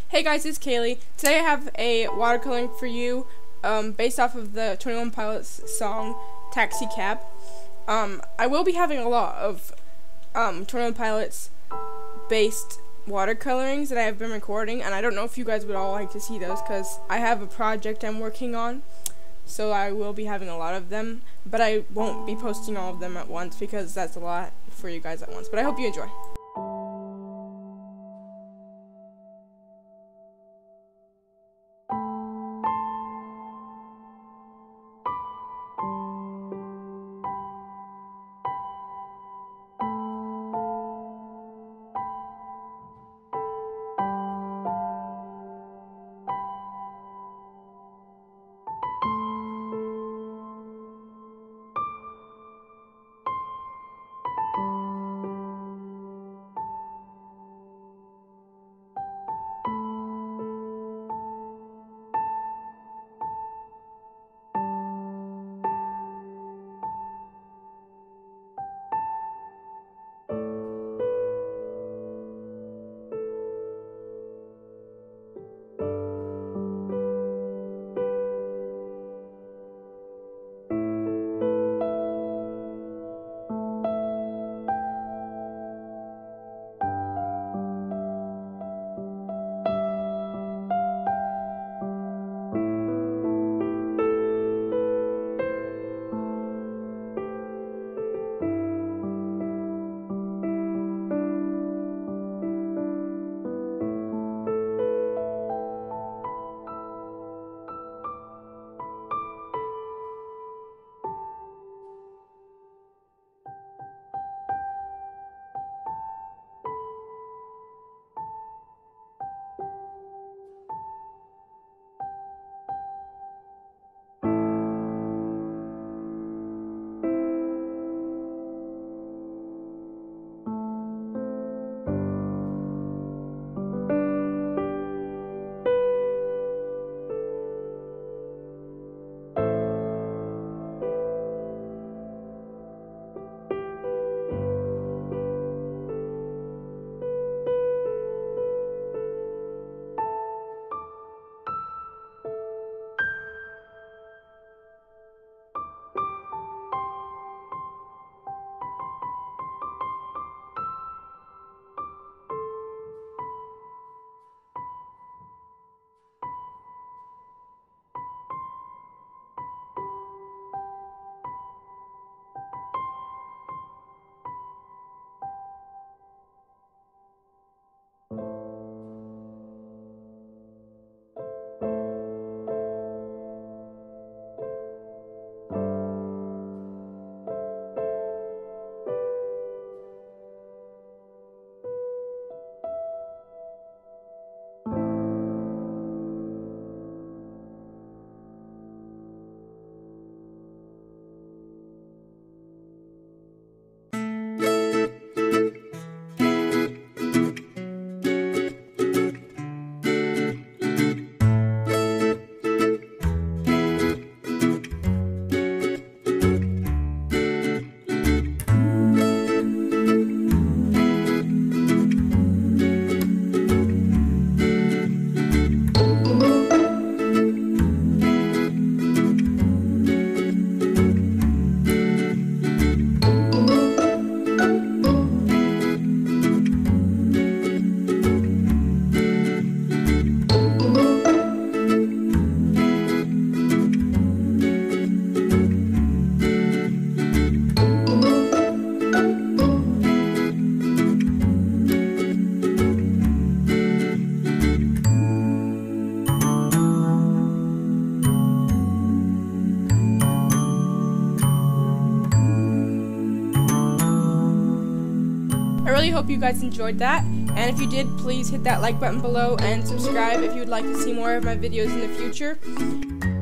Hey guys, it's Kaylee. Today I have a watercoloring for you based off of the 21 Pilots song, Taxi Cab. I will be having a lot of 21 Pilots based watercolorings that I have been recording, and I don't know if you guys would all like to see those because I have a project I'm working on, so I will be having a lot of them, but I won't be posting all of them at once because that's a lot for you guys at once, but I hope you enjoy. I really hope you guys enjoyed that, and if you did, please hit that like button below and subscribe if you would like to see more of my videos in the future.